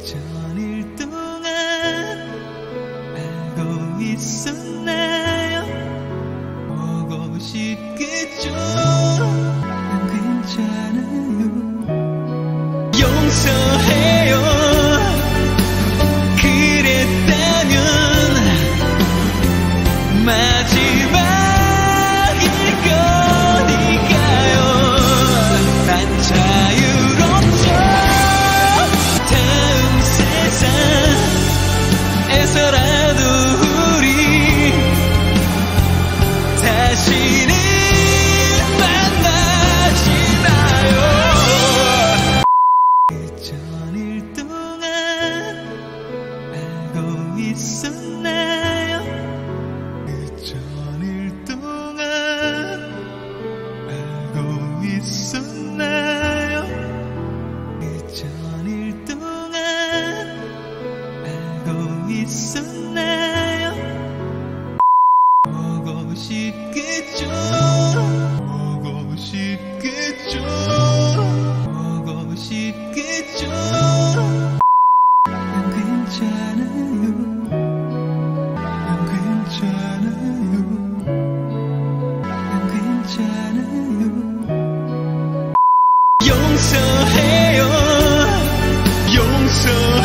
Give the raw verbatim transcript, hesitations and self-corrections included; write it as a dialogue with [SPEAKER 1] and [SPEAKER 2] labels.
[SPEAKER 1] 천일 동안 알고 있었나요? 보고 싶겠죠. 난 괜찮아요. 용서해요. 그랬다면 마지막일 거니까요. 난 자유롭죠. 다음 세상에서라도 우리 다시는 만나시나요? 그 천일 동안 알고 있었나요? 그 천일 동안 알고 있었나요? 그 천일 동안 알고 있었나요? 보고 싶겠죠. 보고 싶겠죠. 보고 싶겠죠. 난 괜찮아요. 난 괜찮아요. 난 괜찮아요. 용서해요. 용서